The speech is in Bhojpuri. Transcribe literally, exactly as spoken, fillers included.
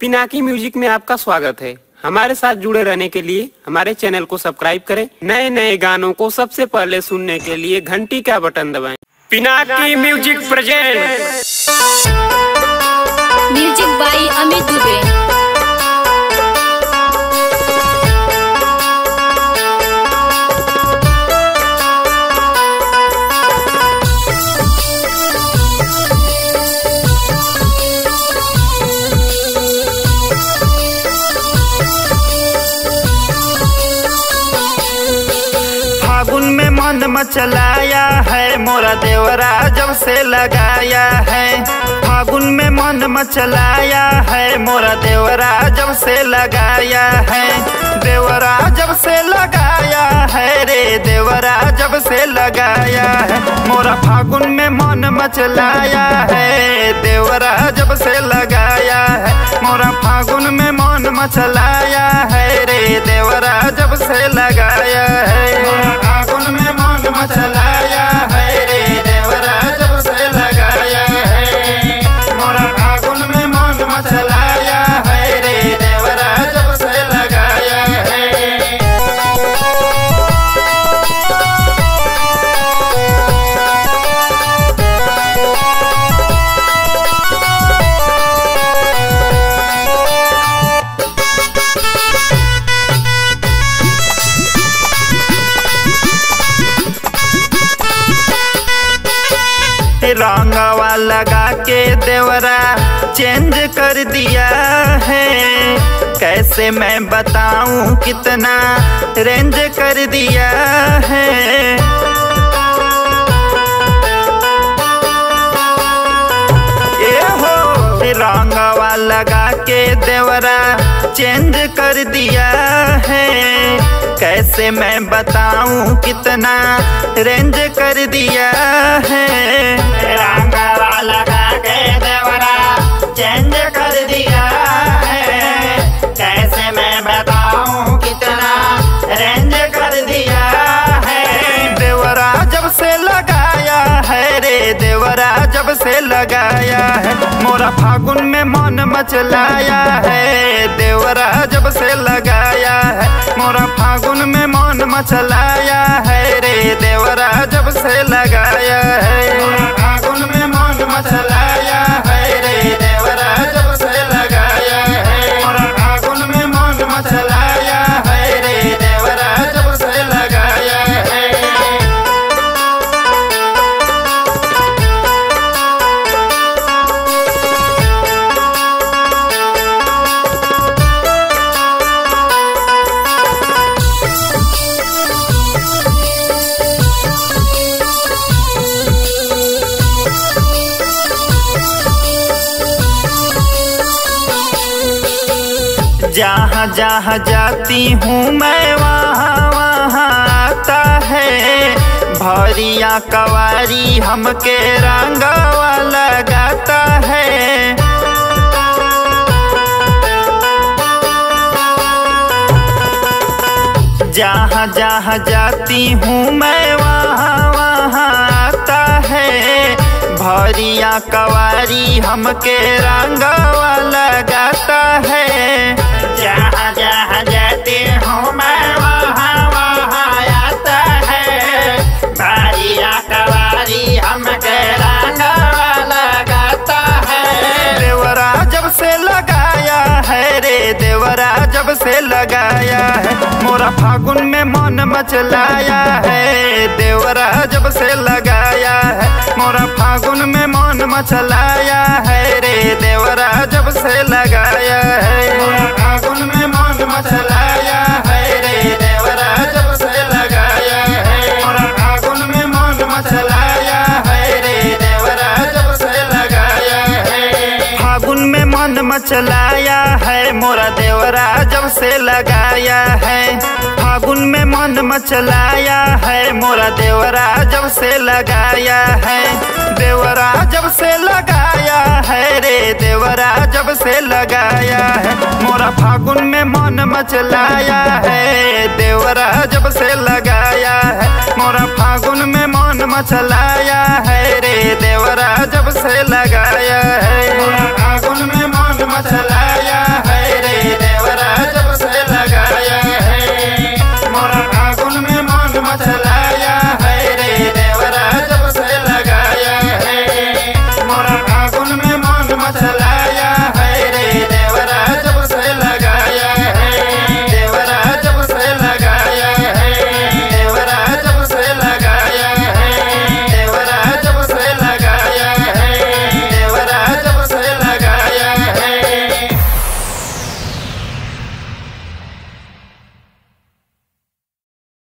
पिनाकी म्यूजिक में आपका स्वागत है। हमारे साथ जुड़े रहने के लिए हमारे चैनल को सब्सक्राइब करें। नए नए गानों को सबसे पहले सुनने के लिए घंटी का बटन दबाएं। Pinaki music present music by Amit Dubey. फागुन में मन मचलाया है मोरा देवरा जब से लगाया है। फागुन में मन मचलाया है मोरा देवरा जब से लगाया है। देवरा जब से लगाया है रे देवरा जब से लगाया है। मोरा फागुन में मन मचलाया है देवरा जब से लगाया है। मोरा फागुन में मन मचलाया है रे देवरा जब से लगाया है। फागुन में मन मचलाया है रे देवरा जब से लगाया है। मोरा फागुन में मन मचलाया है रे देवरा जब से लगाया है। रंगवा लगा के देवरा चेंज कर दिया है। कैसे मैं बताऊं कितना रेंज कर दिया है। ए हो रंगवा लगा के देवरा चेंज कर दिया है। कैसे मैं बताऊं कितना रेंज कर दिया है। रंगवा लगा के देवरा चेंज कर दिया है। कैसे मैं बताऊं कितना रेंज कर दिया है। देवरा जब से लगाया है रे देवरा जब से लगाया है। मोरा फागुन में मन मचलाया है देवरा जब से लगाया है। मोरा फागुन में मन मचलाया है रे देवरा जब से लगाया है। फागुन में मन मचलाया है रे देवरा जब से लगाया है। मोरा फागुन में मन मचलाया है रे देवरा जब से लगाया है। जहाँ जहाँ जाती हूँ मैं वहाँ वहाँ आता है। भरिया कवारी हमके रंगवा लगाता है। जहाँ जहाँ जाती हूँ मैं वहाँ वहाँ आता है। भरिया कवारी हमके रंगवा लगाता है। जहाँ जहाँ जाती हूँ मैं वहाँ वहाँ आता है। भरिया कवारी हमके रंगवा लगाता है। देवरा जब से लगाया है रे देवरा जब से लगाया है। मोरा फागुन में मन मचलाया है देवरा जब से लगाया है। मोरा फागुन में मन मचलाया है रे देवरा जब से लगाया है। मोरा फागुन में मन मचलाया है रे देवरा जब से लगाया है। मोरा फागुन में मन मचलाया है रे देवरा जब से लगाया है। फागुन में मन मचलाया है मोरा देवरा जब से लगाया है। फागुन में मन मचलाया है मोरा देवरा जब से लगाया है। देवरा जब से लगाया है रे देवरा जब से लगाया है। मोरा फागुन में मन मचलाया है देवरा जब से लगाया है। मोरा फागुन में मन मचलाया है रे देवरा जब से लगाया है। मोरा फागुन में मन मचलाया